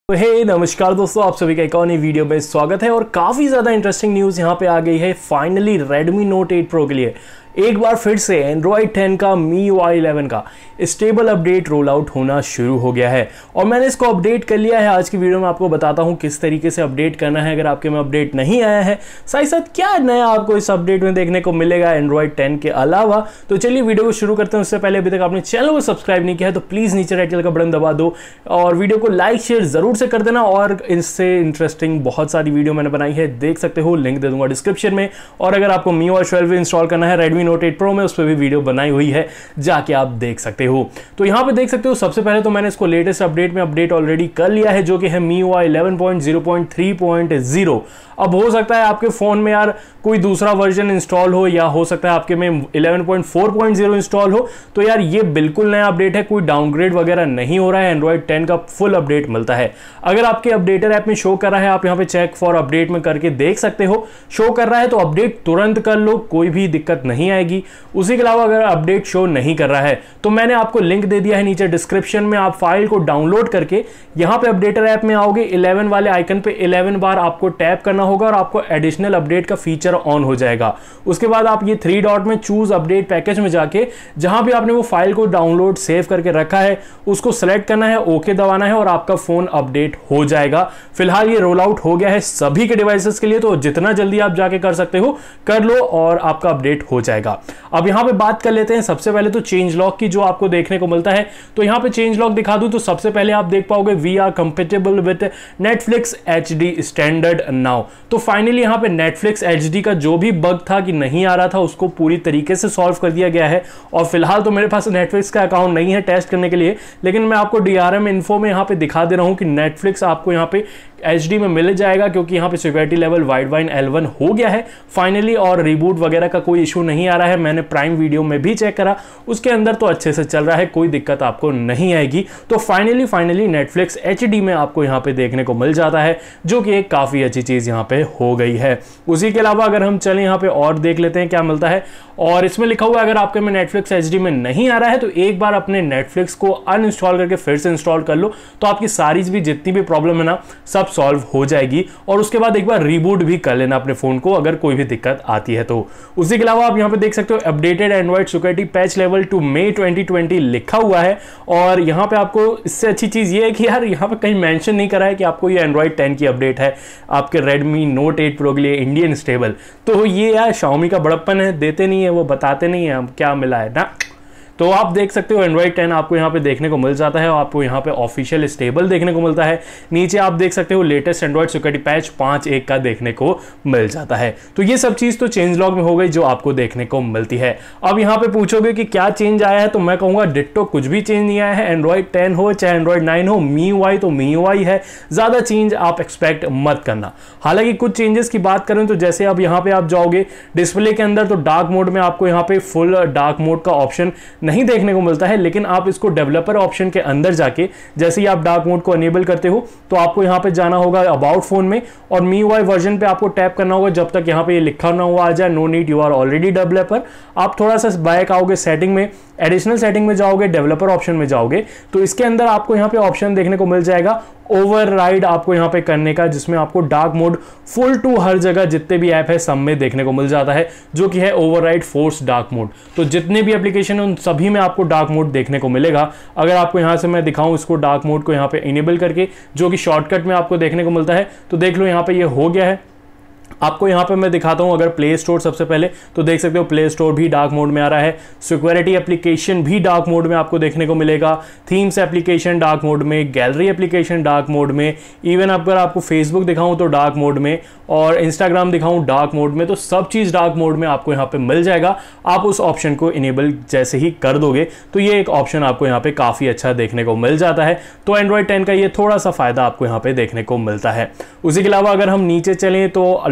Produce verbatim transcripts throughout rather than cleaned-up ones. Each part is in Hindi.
तो हे नमस्कार दोस्तों, आप सभी का एक और नई वीडियो में स्वागत है। और काफ़ी ज़्यादा इंटरेस्टिंग न्यूज़ यहाँ पे आ गई है। Finally Redmi Note eight Pro के लिए एक बार फिर से एंड्रॉयड टेन का M I U I eleven का स्टेबल अपडेट रोल आउट होना शुरू हो गया है और मैंने इसको अपडेट कर लिया है। आज की वीडियो में आपको बताता हूँ किस तरीके से अपडेट करना है अगर आपके में अपडेट नहीं आया है, साथ ही साथ क्या नया आपको इस अपडेट में देखने को मिलेगा एंड्रॉयड टेन के अलावा। तो चलिए वीडियो को शुरू करते हैं। उससे पहले अभी तक आपने चैनल को सब्सक्राइब नहीं किया है तो प्लीज़ नीचे रेड कलर का बटन दबा दो और वीडियो को लाइक शेयर जरूर से कर देना। और इससे इंटरेस्टिंग बहुत सारी वीडियो मैंने बनाई है, देख सकते हो, लिंक दे दूंगा डिस्क्रिप्शन में। और अगर आपको M I U I twelve install करना है Redmi Note एट Pro में, उस पर भी वीडियो बनाई हुई है, जाके आप देख सकते हो। तो यहाँ पे देख सकते हो, सबसे पहले तो मैंने इसको लेटेस्ट अपडेट में अपडेट ऑलरेडी कर लिया है जो कि है M I U I eleven point zero point three point zero. अब हो सकता है आपके फोन में यार कोई दूसरा वर्जन इंस्टॉल हो या हो सकता है आपके में eleven point four point zero install हो, तो यार ये बिल्कुल नया अपडेट है, कोई डाउनग्रेड वगैरह नहीं हो रहा है, एंड्रॉयड टेन का फुल अपडेट मिलता है। अगर आपके अपडेटर ऐप में शो कर रहा है, आप यहाँ पे चेक फॉर अपडेट में करके देख सकते हो, शो कर रहा है तो अपडेट तुरंत कर लो, कोई भी दिक्कत नहीं आएगी। उसी के अलावा अगर अपडेट शो नहीं कर रहा है तो मैंने आपको लिंक दे दिया है नीचे डिस्क्रिप्शन में, आप फाइल को डाउनलोड करके यहाँ पे अपडेटर ऐप में आओगे, इलेवन वाले आइकन पे इलेवन बार आपको टैप करना होगा और आपको एडिशनल अपडेट का फीचर ऑन हो जाएगा। उसके बाद आप ये थ्री डॉट में चूज अपडेट पैकेज में जाके जहां भी आपने वो फाइल को डाउनलोड सेव करके रखा है उसको सेलेक्ट करना है, ओके दबाना है और आपका फोन अपडेट हो जाएगा। फिलहाल ये रोल आउट हो गया है सभी के डिवाइसेस के लिए, तो जितना जल्दी आप जाके कर सकते हो कर लो और आपका अपडेट हो जाएगा। अब यहाँ पे बात कर लेते हैं सबसे पहले तो चेंज लॉक की, जो आपको देखने को मिलता है। तो यहाँ पे चेंज लॉक दिखा दूं तो सबसे पहले आप देख पाओगे we are compatible with Netflix H D standard now. तो फाइनली यहाँ पे नेटफ्लिक्स एच डी का जो भी बग था कि नहीं आ रहा था उसको पूरी तरीके से सॉल्व कर दिया गया है। और फिलहाल तो मेरे पास नेटफ्लिक्स का अकाउंट नहीं है टेस्ट करने के लिए, लेकिन मैं आपको डी आर एम इन्फो में यहाँ पे दिखा दे रहा हूँ कि नेटफ्लिक्स आपको यहाँ पे एच डी में मिल जाएगा, क्योंकि यहाँ पे security level Widevine L one हो गया है फाइनली और रिबूट वगैरह का कोई इशू नहीं आ रहा है। मैंने प्राइम वीडियो में भी चेक करा, उसके अंदर तो अच्छे से चल रहा है, कोई दिक्कत आपको नहीं आएगी। तो finally finally Netflix H D में आपको यहाँ पे देखने को मिल जाता है, जो कि एक काफ़ी अच्छी चीज़ यहाँ पे हो गई है। उसी के अलावा अगर हम चलें यहाँ पे और देख लेते हैं क्या मिलता है, और इसमें लिखा हुआ है अगर आपके में नेटफ्लिक्स एच डी में नहीं आ रहा है तो एक बार अपने नेटफ्लिक्स को अनइंस्टॉल करके फिर से इंस्टॉल कर लो, तो आपकी सारी भी जितनी भी प्रॉब्लम है ना सब सॉल्व हो जाएगी। और उसके बाद एक बार रीबूट भी कर लेना अपने फोन को अगर कोई भी दिक्कत आती है तो। उसी के अलावा आप यहाँ पे देख सकते हो updated Android security patch level to May twenty twenty लिखा हुआ है। और यहाँ पे आपको इससे अच्छी चीज ये है कि यार यहाँ पे कहीं मेंशन नहीं करा है कि आपको ये एंड्रॉइड टेन की अपडेट है आपके Redmi Note एट Pro के लिए इंडियन स्टेबल। तो ये यार Xiaomi का बड़प्पन है, देते नहीं है, वो बताते नहीं है क्या मिला है ना। तो आप देख सकते हो एंड्रॉइड टेन आपको यहाँ पे देखने को मिल जाता है और आपको यहाँ पे ऑफिशियल स्टेबल देखने को मिलता है। नीचे आप देख सकते हो लेटेस्ट एंड्रॉइड सिक्योरिटी पैच पाँच एक का देखने को मिल जाता है। तो ये सब चीज़ तो चेंज लॉग में हो गई जो आपको देखने को मिलती है। अब यहाँ पे पूछोगे कि क्या चेंज आया है, तो मैं कहूँगा डिट्टो, कुछ भी चेंज नहीं आया है। एंड्रॉइड टेन हो चाहे एंड्रॉइड नाइन हो, M I U I तो M I U I है, ज़्यादा चेंज आप एक्सपेक्ट मत करना। हालांकि कुछ चेंजेस की बात करें तो जैसे अब यहाँ पे आप जाओगे डिस्प्ले के अंदर तो डार्क मोड में आपको यहाँ पे फुल डार्क मोड का ऑप्शन नहीं देखने को मिलता है, लेकिन आप इसको डेवलपर ऑप्शन के अंदर जाके जैसे ही आप डार्क मोड को अनेबल करते हो तो आपको यहाँ पे जाना होगा अबाउट फोन में और M I U I version पे आपको टैप करना होगा जब तक यहाँ पे ये लिखा ना हुआ आ जाए no need you are already developer. आप थोड़ा सा बैक आओगे सेटिंग में, एडिशनल सेटिंग में जाओगे, डेवलपर ऑप्शन में जाओगे तो इसके अंदर आपको यहाँ पे ऑप्शन देखने को मिल जाएगा ओवरराइड आपको यहाँ पे करने का, जिसमें आपको डार्क मोड फुल टू हर जगह जितने भी ऐप है सब में देखने को मिल जाता है, जो कि है ओवरराइड फोर्स डार्क मोड। तो जितने भी एप्लीकेशन है उन सभी में आपको डार्क मोड देखने को मिलेगा। अगर आपको यहाँ से मैं दिखाऊं इसको डार्क मोड को यहाँ पे इनेबल करके, जो कि शॉर्टकट में आपको देखने को मिलता है, तो देख लो यहाँ पे ये हो गया है। आपको यहाँ पे मैं दिखाता हूँ अगर प्ले स्टोर सबसे पहले तो देख सकते हो प्ले स्टोर भी डार्क मोड में आ रहा है, सिक्योरिटी एप्लीकेशन भी डार्क मोड में आपको देखने को मिलेगा, थीम्स एप्लीकेशन डार्क मोड में, गैलरी एप्लीकेशन डार्क मोड में, इवन अगर आपको फेसबुक दिखाऊं तो डार्क मोड में और इंस्टाग्राम दिखाऊं डार्क मोड में, तो सब चीज़ डार्क मोड में आपको यहाँ पे मिल जाएगा। आप उस ऑप्शन को इनेबल जैसे ही कर दोगे तो ये एक ऑप्शन आपको यहाँ पे काफ़ी अच्छा देखने को मिल जाता है। तो एंड्रॉयड टेन का ये थोड़ा सा फायदा आपको यहाँ पे देखने को मिलता है। उसी के अलावा अगर हम नीचे चलें तो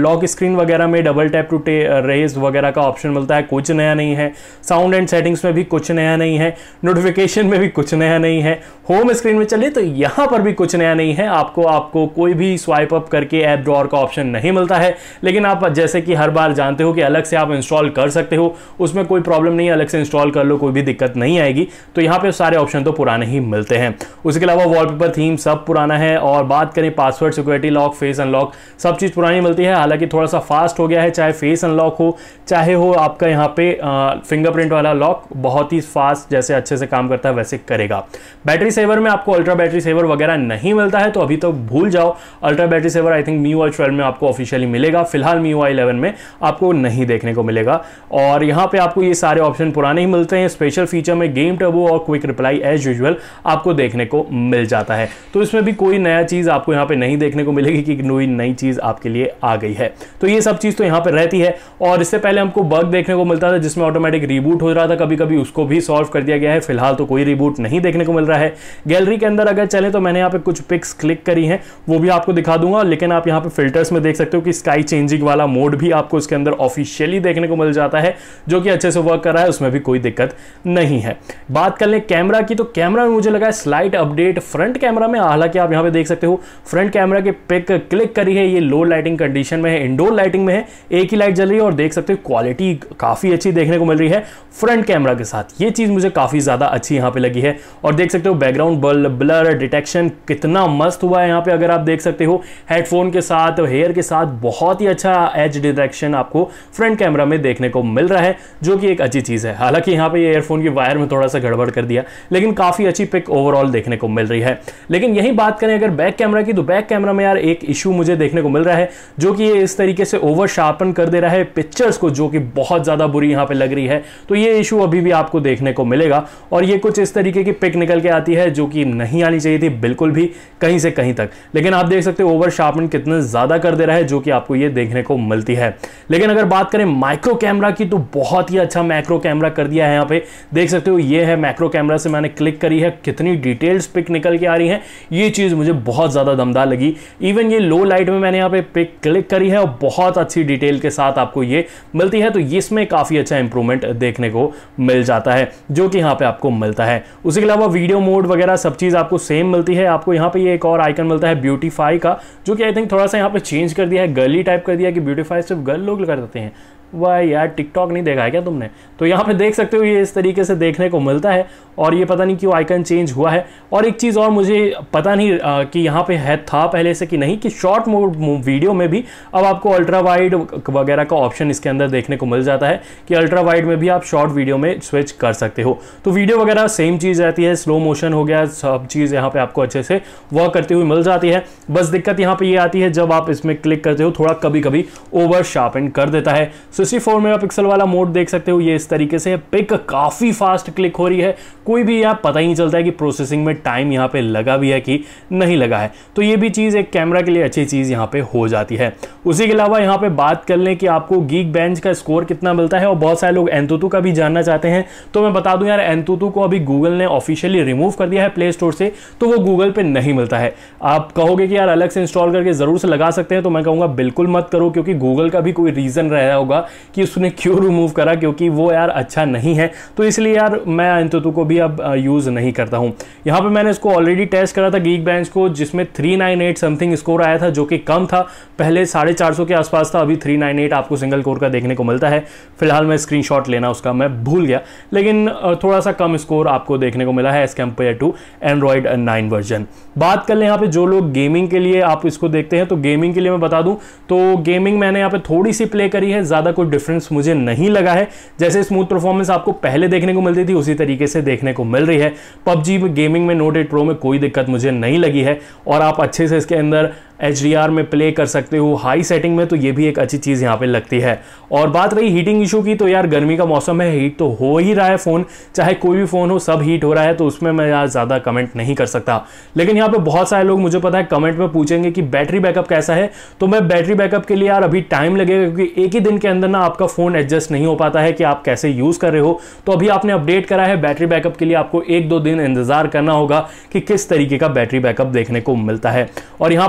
लॉक स्क्रीन वगैरह में डबल टैप टू रेज वगैरह का ऑप्शन मिलता है, कुछ नया नहीं है। साउंड एंड सेटिंग्स में भी कुछ नया नहीं है, नोटिफिकेशन में भी कुछ नया नहीं है। होम स्क्रीन में चलिए तो यहां पर भी कुछ नया नहीं है, आपको आपको कोई भी स्वाइप अप करके ऐप ड्रॉअर का ऑप्शन नहीं मिलता है, लेकिन आप जैसे कि हर बार जानते हो कि अलग से आप इंस्टॉल कर सकते हो, उसमें कोई प्रॉब्लम नहीं है, अलग से इंस्टॉल कर लो, कोई भी दिक्कत नहीं आएगी। तो यहाँ पे सारे ऑप्शन तो पुराने ही मिलते हैं। उसके अलावा वॉलपेपर थीम सब पुराना है, और बात करें password, security lock, face unlock, सब चीज पुरानी मिलती है। हालांकि थोड़ा सा फास्ट हो गया है, चाहे फेस अनलॉक हो चाहे हो आपका यहाँ पे फिंगरप्रिंट वाला लॉक, बहुत ही फास्ट जैसे अच्छे से काम करता है वैसे करेगा। बैटरी सेवर में आपको अल्ट्रा बैटरी सेवर वगैरह नहीं मिलता है, तो अभी तो भूल जाओ। Ultra battery saver I think M I U I twelve में आपको ऑफिशियली मिलेगा, फिलहाल M I U I eleven में आपको नहीं देखने को मिलेगा। और यहाँ पे आपको ये सारे ऑप्शन पुराने ही मिलते हैं। स्पेशल फीचर में गेम टर्बो और क्विक रिप्लाई एज यूजुअल आपको देखने को मिल जाता है, तो इसमें भी कोई नया चीज आपको यहाँ पे नहीं देखने को मिलेगी कि कोई नई चीज आपके लिए आ गई है। तो ये सब चीज तो यहाँ पे रहती है। और इससे पहले हमको बग देखने को मिलता था जिसमें ऑटोमेटिक रिबूट हो रहा था कभी कभी, उसको भी सॉल्व कर दिया गया है। फिलहाल तो कोई रिबूट नहीं देखने को मिल रहा है। गैलरी के अंदर अगर चले तो मैंने यहाँ पे कुछ पिक्स क्लिक करी हैं, वो भी आपको दिखा दूंगा, लेकिन आप यहाँ पे फिल्टर्स में देख सकते हो कि स्काई चेंजिंग वाला मोड भी आपको इसके अंदर ऑफिशियली देखने को मिल जाता है, जो कि अच्छे से वर्क कर रहा है, उसमें भी कोई दिक्कत नहीं है। बात कर ले कैमरा की, तो कैमरा में मुझे लगा है स्लाइट अपडेट फ्रंट कैमरा में। हालांकि आप यहाँ पे देख सकते हो फ्रंट कैमरा के पिक क्लिक करी है, ये लो लाइटिंग कंडीशन में है, इंडोर लाइटिंग में है, एक ही लाइट जल रही है, और देख सकते हो क्वालिटी काफी अच्छी देखने को मिल रही है फ्रंट कैमरा के साथ। ये चीज मुझे काफी ज्यादा अच्छी यहाँ पे लगी है। और देख सकते हो बैकग्राउंड ब्लर डिटेक्शन कितना मस्त हुआ है यहाँ पे, अगर आप देख सकते हो हेडफोन के साथ, हेयर के साथ बहुत ही अच्छा एज डिटेक्शन आपको फ्रंट कैमरा में देखने को मिल रहा है, जो कि एक अच्छी चीज है। हालांकि यहाँ पे ये ईयरफोन की वायर में थोड़ा सा गड़बड़ कर दिया, लेकिन काफी अच्छी पिक ओवरऑल देखने को मिल रही है। लेकिन यही बात करें अगर बैक कैमरा की, तो बैक कैमरा में यार एक इशू मुझे देखने को मिल रहा है, जो कि ये इस तरीके से ओवर शार्पन कर दे रहा है पिक्चर्स को, जो कि बहुत ज्यादा बुरी यहाँ पे लग रही है। तो ये इशू अभी भी आपको देखने को मिलेगा, और ये कुछ इस तरीके की पिक निकल के आती है जो कि नहीं आनी चाहिए थी बिल्कुल भी, कहीं से कहीं तक। लेकिन आप देख सकते हो ओवर शार्पन कितने ज्यादा कर दे रहा है, जो कि आपको ये देखने को मिलती है। लेकिन अगर बात करें माइक्रो कैमरा की, तो बहुत ही अच्छा मैक्रो कैमरा कर दिया है। यहाँ पे देख सकते हो ये है मैक्रो कैमरा, से मैंने क्लिक करी है, कितनी डिटेल्स पिक निकल के आ रही है, ये चीज मुझे बहुत ज्यादा दमदार लगी। इवन ये लो लाइट में मैंने यहाँ पे पिक क्लिक करी है, और बहुत अच्छी डिटेल के साथ आपको ये मिलती है, तो इसमें काफी अच्छा इंप्रूवमेंट देखने को मिल जाता है, जो कि यहाँ पे आपको मिलता है। उसके अलावा वीडियो मोड वगैरह सब चीज आपको सेम मिलती है। आपको यहाँ पे ये एक और आइकन मिलता है ब्यूटीफाई का, जो कि आई थिंक थोड़ा सा यहाँ पे चेंज कर दिया है, गर्ली टाइप कर दिया कि ब्यूटीफाई सिर्फ गर्ल लोग कर देते हैं। वाह यार, टिकटॉक नहीं देखा है क्या तुमने? तो यहाँ पे देख सकते हो ये इस तरीके से देखने को मिलता है, और ये पता नहीं क्यों आइकन चेंज हुआ है। और एक चीज़ और मुझे पता नहीं आ, कि यहाँ पे है था पहले से कि नहीं, कि शॉर्ट मोड वीडियो में भी अब आपको अल्ट्रा वाइड वगैरह का ऑप्शन इसके अंदर देखने को मिल जाता है, कि अल्ट्रा वाइड में भी आप शॉर्ट वीडियो में स्विच कर सकते हो। तो वीडियो वगैरह सेम चीज़ रहती है, स्लो मोशन हो गया, सब चीज़ यहाँ पे आपको अच्छे से वर्क करती हुई मिल जाती है। बस दिक्कत यहाँ पे ये आती है जब आप इसमें क्लिक करते हो, थोड़ा कभी कभी ओवर शार्पन कर देता है। सिक्सटी फोर मेगापिक्सल वाला मोड देख सकते हो, ये इस तरीके से पिक काफी फास्ट क्लिक हो रही है, कोई भी यहाँ पता ही नहीं चलता है कि प्रोसेसिंग में टाइम यहाँ पे लगा भी है कि नहीं लगा है। तो ये भी चीज एक कैमरा के लिए अच्छी चीज यहाँ पे हो जाती है। उसी के अलावा यहाँ पे बात कर लें कि आपको गीक बेंच का स्कोर कितना मिलता है, और बहुत सारे लोग एंतुतु का भी जानना चाहते हैं, तो मैं बता दूं यार, एंतुतु को अभी गूगल ने ऑफिशियली रिमूव कर दिया है प्ले स्टोर से, तो वो गूगल पे नहीं मिलता है। आप कहोगे कि यार अलग से इंस्टॉल करके जरूर से लगा सकते हैं, तो मैं कहूंगा बिल्कुल मत करो, क्योंकि गूगल का भी कोई रीजन रहा होगा कि उसने क्यों रिमूव करा, क्योंकि वो यार अच्छा नहीं है। तो इसलिए यार मैं एंतुतु को भी अब यूज नहीं करता हूं। यहाँ पे मैंने इसको ऑलरेडी टेस्ट करा था गीक बेंच को, जिसमें three nine eight something score आया था, जो कि कम था, पहले साढ़े चार सौ के आसपास था, अभी थ्री नाइन एट आपको सिंगल कोर का देखने को मिलता है। फिलहाल मैं स्क्रीनशॉट लेना उसका मैं भूल गया, लेकिन थोड़ा सा कम स्कोर आपको देखने को मिला है as compared to Android nine version. बात कर ले यहाँ पे जो लोग गेमिंग के लिए आप इसको देखते हैं, तो गेमिंग के लिए मैं बता दूं तो गेमिंग मैंने यहाँ पे थोड़ी सी प्ले करी है, ज्यादा कोई डिफरेंस मुझे नहीं लगा है। जैसे स्मूथ परफॉर्मेंस आपको पहले देखने को मिलती थी उसी तरीके से देखने को मिल रही है। पबजी गेमिंग में नोट एट प्रो में कोई दिक्कत मुझे नहीं लगी है, और आप अच्छे से इसके अंदर एच डी आर में प्ले कर सकते हो हाई सेटिंग में, तो ये भी एक अच्छी चीज़ यहाँ पे लगती है। और बात रही हीटिंग इशू की, तो यार गर्मी का मौसम है, हीट तो हो ही रहा है, फ़ोन चाहे कोई भी फ़ोन हो सब हीट हो रहा है, तो उसमें मैं यार ज़्यादा कमेंट नहीं कर सकता। लेकिन यहाँ पे बहुत सारे लोग मुझे पता है कमेंट में पूछेंगे कि बैटरी बैकअप कैसा है, तो मैं बैटरी बैकअप के लिए यार अभी टाइम लगेगा, क्योंकि एक ही दिन के अंदर ना आपका फ़ोन एडजस्ट नहीं हो पाता है कि आप कैसे यूज़ कर रहे हो। तो अभी आपने अपडेट करा है, बैटरी बैकअप के लिए आपको एक दो दिन इंतजार करना होगा कि किस तरीके का बैटरी बैकअप देखने को मिलता है। और यहाँ पे आपको दिखा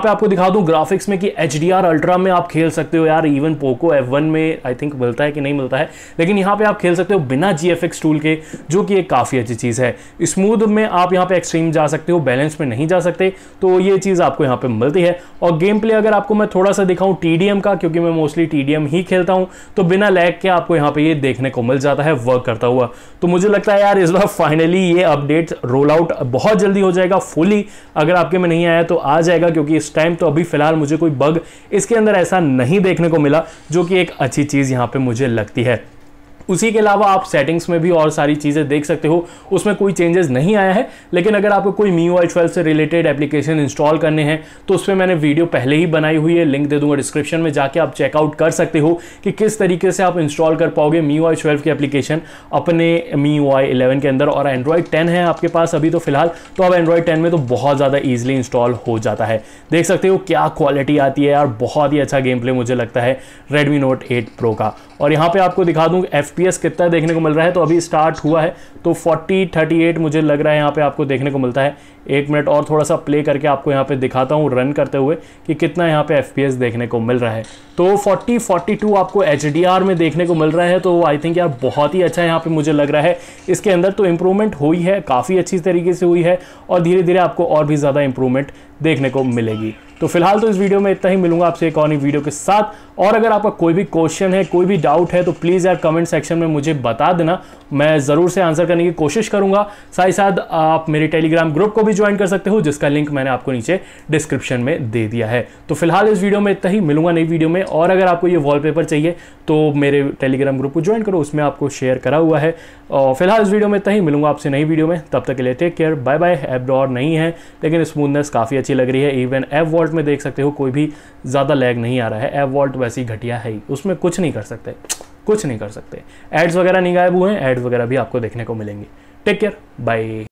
दिखा दूं ग्राफिक्स में कि एच डी आर अल्ट्रा में आप खेल सकते हो यार। इवन पोको एफ वन में आई थिंक मिलता है कि नहीं मिलता है, लेकिन यहाँ पे आप खेल सकते हो बिना जी एफ एक्स टूल के, जो कि एक काफ़ी अच्छी चीज़ है। स्मूथ में आप यहाँ पे एक्सट्रीम जा सकते हो, बैलेंस में नहीं जा सकते, तो ये चीज़ आपको यहाँ पे मिलती है। और गेम प्ले अगर आपको मैं थोड़ा सा दिखाऊं टी डी एम का, क्योंकि मैं मोस्टली टी डी एम ही खेलता हूँ, तो बिना लैग के आपको यहाँ पे ये देखने को मिल जाता है वर्क करता हुआ। तो मुझे लगता है यार इस बार फाइनली ये अपडेट रोल आउट बहुत जल्दी हो जाएगा फुली। अगर आपके में नहीं आया तो आ जाएगा, क्योंकि इस टाइम तो अभी फिलहाल मुझे कोई बग इसके अंदर ऐसा नहीं देखने को मिला, जो कि एक अच्छी चीज़ यहाँ पे मुझे लगती है। उसी के अलावा आप सेटिंग्स में भी और सारी चीज़ें देख सकते हो, उसमें कोई चेंजेस नहीं आया है। लेकिन अगर आपको कोई M I U I twelve से रिलेटेड एप्लीकेशन इंस्टॉल करने हैं तो उस पर मैंने वीडियो पहले ही बनाई हुई है, लिंक दे दूंगा डिस्क्रिप्शन में, जाके आप चेकआउट कर सकते हो कि किस तरीके से आप इंस्टॉल कर पाओगे M I U I twelve की एप्लीकेशन अपने M I U I eleven के अंदर। और एंड्रॉइड टेन है आपके पास अभी तो फिलहाल, तो अब एंड्रॉइड टेन में तो बहुत ज़्यादा ईजिली इंस्टॉल हो जाता है। देख सकते हो क्या क्वालिटी आती है यार, बहुत ही अच्छा गेम प्ले मुझे लगता है Redmi Note एट Pro का। और यहाँ पे आपको दिखा दूँ एफ पी एस कितना देखने को मिल रहा है, तो अभी स्टार्ट हुआ है तो फोर्टी थर्टी एट मुझे लग रहा है यहाँ पे आपको देखने को मिलता है। एक मिनट और थोड़ा सा प्ले करके आपको यहाँ पे दिखाता हूँ रन करते हुए कि कितना यहाँ पे एफ पी एस देखने को मिल रहा है। तो फोर्टी फोर्टी टू आपको एच डी आर में देखने को मिल रहा है, तो आई थिंक यार बहुत ही अच्छा यहाँ पे मुझे लग रहा है। इसके अंदर तो इम्प्रूवमेंट हुई है, काफ़ी अच्छी तरीके से हुई है, और धीरे धीरे आपको और भी ज़्यादा इम्प्रूवमेंट देखने को मिलेगी। तो फिलहाल तो इस वीडियो में इतना ही, मिलूंगा आपसे एक और वीडियो के साथ। और अगर आपका कोई भी क्वेश्चन है, कोई भी डाउट है, तो प्लीज़ यार कमेंट सेक्शन में मुझे बता देना, मैं ज़रूर से आंसर करने की कोशिश करूंगा। साथ ही साथ आप मेरे टेलीग्राम ग्रुप को भी ज्वाइन कर सकते हो, जिसका लिंक मैंने आपको नीचे डिस्क्रिप्शन में दे दिया है। तो फिलहाल इस वीडियो में इतना ही, मिलूंगा नई वीडियो में। और अगर आपको ये वॉलपेपर चाहिए तो मेरे टेलीग्राम ग्रुप को ज्वाइन करो, उसमें आपको शेयर करा हुआ है। और फिलहाल इस वीडियो में इतना ही, मिलूंगा आपसे नई वीडियो में, तब तक के लिए take care, bye bye. App drawer नहीं है, लेकिन स्मूथनेस काफ़ी अच्छी लग रही है। इवन ऐप वॉल्ट में देख सकते हो कोई भी ज़्यादा लैग नहीं आ रहा है। ऐप वॉल्ट वैसे ही घटिया है ही, उसमें कुछ नहीं कर सकते, कुछ नहीं कर सकते। एड्स वगैरह नहीं गायब हुए हैं, एड्स वगैरह भी आपको देखने को मिलेंगे। Take care, bye.